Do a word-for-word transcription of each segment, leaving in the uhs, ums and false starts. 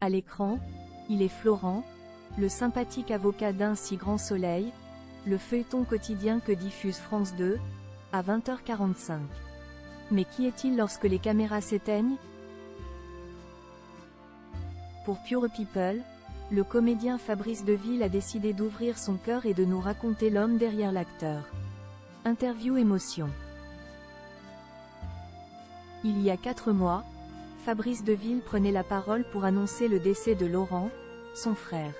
À l'écran, il est Florent, le sympathique avocat d'Un si grand soleil, le feuilleton quotidien que diffuse France deux, à vingt heures quarante-cinq. Mais qui est-il lorsque les caméras s'éteignent? Pour Pure People, le comédien Fabrice Deville a décidé d'ouvrir son cœur et de nous raconter l'homme derrière l'acteur. Interview émotion. Il y a quatre mois, Fabrice Deville prenait la parole pour annoncer le décès de Laurent, son frère.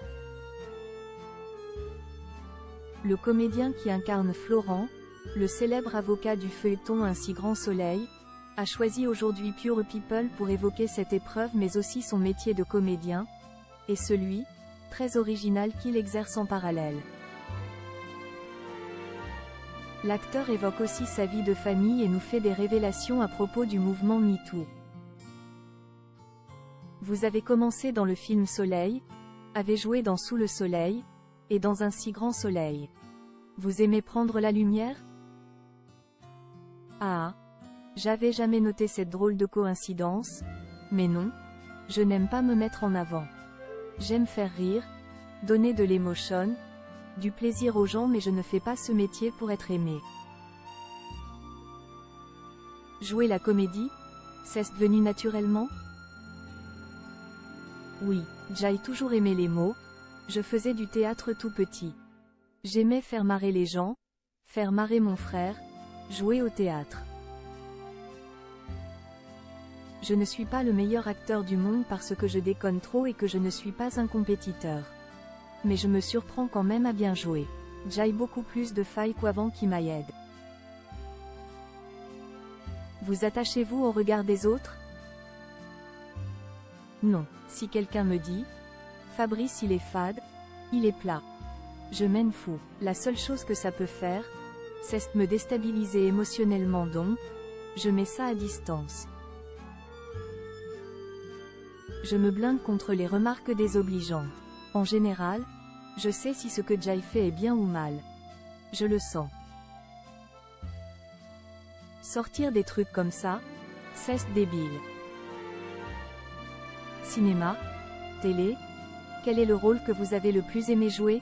Le comédien qui incarne Florent, le célèbre avocat du feuilleton Un si grand soleil, a choisi aujourd'hui Pure People pour évoquer cette épreuve mais aussi son métier de comédien, et celui, très original qu'il exerce en parallèle. L'acteur évoque aussi sa vie de famille et nous fait des révélations à propos du mouvement MeToo. Vous avez commencé dans le film Soleil, avez joué dans Sous le soleil, et dans Un si grand soleil. Vous aimez prendre la lumière? Ah, j'avais jamais noté cette drôle de coïncidence, mais non, je n'aime pas me mettre en avant. J'aime faire rire, donner de l'émotion, du plaisir aux gens mais je ne fais pas ce métier pour être aimé. Jouer la comédie, c'est venu naturellement? Oui, j'ai toujours aimé les mots, je faisais du théâtre tout petit. J'aimais faire marrer les gens, faire marrer mon frère, jouer au théâtre. Je ne suis pas le meilleur acteur du monde parce que je déconne trop et que je ne suis pas un compétiteur. Mais je me surprends quand même à bien jouer. J'ai beaucoup plus de failles qu'avant qui m'aident. Vous attachez-vous au regard des autres? Non, si quelqu'un me dit « Fabrice il est fade, il est plat », je m'en fous. La seule chose que ça peut faire, c'est me déstabiliser émotionnellement donc, je mets ça à distance. Je me blinde contre les remarques désobligeantes. En général, je sais si ce que j'ai fait est bien ou mal. Je le sens. Sortir des trucs comme ça, c'est débile. Cinéma, télé, quel est le rôle que vous avez le plus aimé jouer?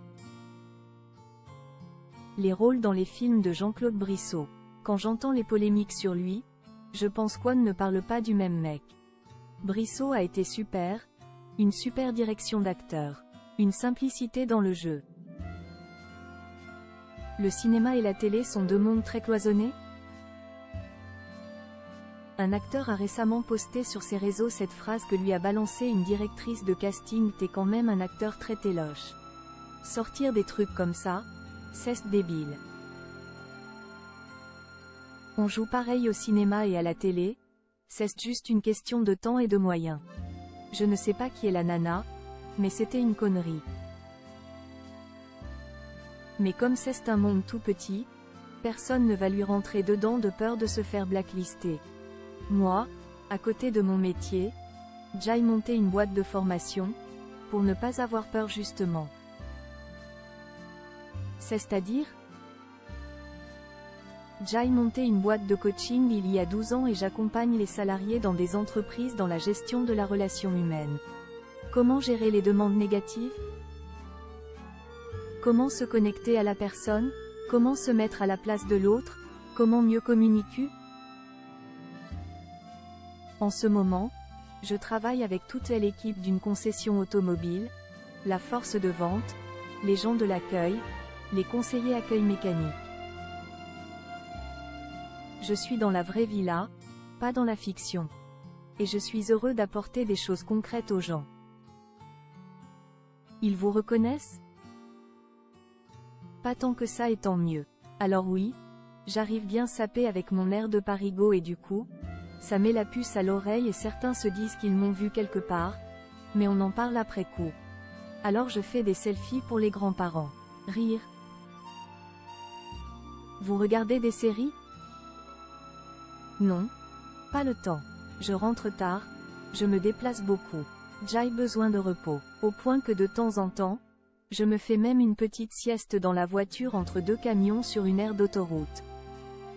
Les rôles dans les films de Jean-Claude Brissot. Quand j'entends les polémiques sur lui, je pense qu'on ne parle pas du même mec. Brissot a été super, une super direction d'acteur, une simplicité dans le jeu. Le cinéma et la télé sont deux mondes très cloisonnés? Un acteur a récemment posté sur ses réseaux cette phrase que lui a balancée une directrice de casting: t'es quand même un acteur très téloche. Sortir des trucs comme ça, c'est débile. On joue pareil au cinéma et à la télé, c'est juste une question de temps et de moyens. Je ne sais pas qui est la nana, mais c'était une connerie. Mais comme c'est un monde tout petit, personne ne va lui rentrer dedans de peur de se faire blacklister. Moi, à côté de mon métier, j'ai monté une boîte de formation, pour ne pas avoir peur justement. C'est-à-dire? J'ai monté une boîte de coaching il y a douze ans et j'accompagne les salariés dans des entreprises dans la gestion de la relation humaine. Comment gérer les demandes négatives? Comment se connecter à la personne? Comment se mettre à la place de l'autre? Comment mieux communiquer? En ce moment, je travaille avec toute l'équipe d'une concession automobile, la force de vente, les gens de l'accueil, les conseillers accueil mécanique. Je suis dans la vraie vie là, pas dans la fiction. Et je suis heureux d'apporter des choses concrètes aux gens. Ils vous reconnaissent? Pas tant que ça et tant mieux. Alors oui, j'arrive bien sapé avec mon air de parigot et du coup, ça met la puce à l'oreille et certains se disent qu'ils m'ont vu quelque part, mais on en parle après coup. Alors je fais des selfies pour les grands-parents. Rire. Vous regardez des séries? Non. Pas le temps. Je rentre tard, je me déplace beaucoup. J'ai besoin de repos, au point que de temps en temps, je me fais même une petite sieste dans la voiture entre deux camions sur une aire d'autoroute.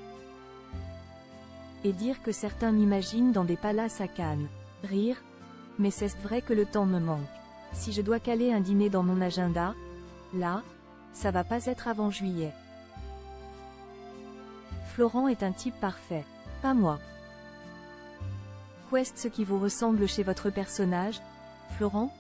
Et dire que certains m'imaginent dans des palaces à Cannes. Rire. Mais c'est vrai que le temps me manque. Si je dois caler un dîner dans mon agenda, là, ça va pas être avant juillet. Florent est un type parfait. Pas moi. Qu'est ce qui vous ressemble chez votre personnage, Florent?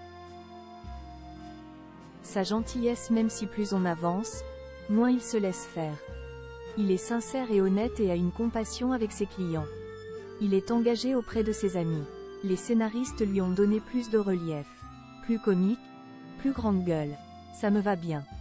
Sa gentillesse, même si plus on avance, moins il se laisse faire. Il est sincère et honnête et a une compassion avec ses clients. Il est engagé auprès de ses amis. Les scénaristes lui ont donné plus de relief. Plus comique, plus grande gueule. Ça me va bien.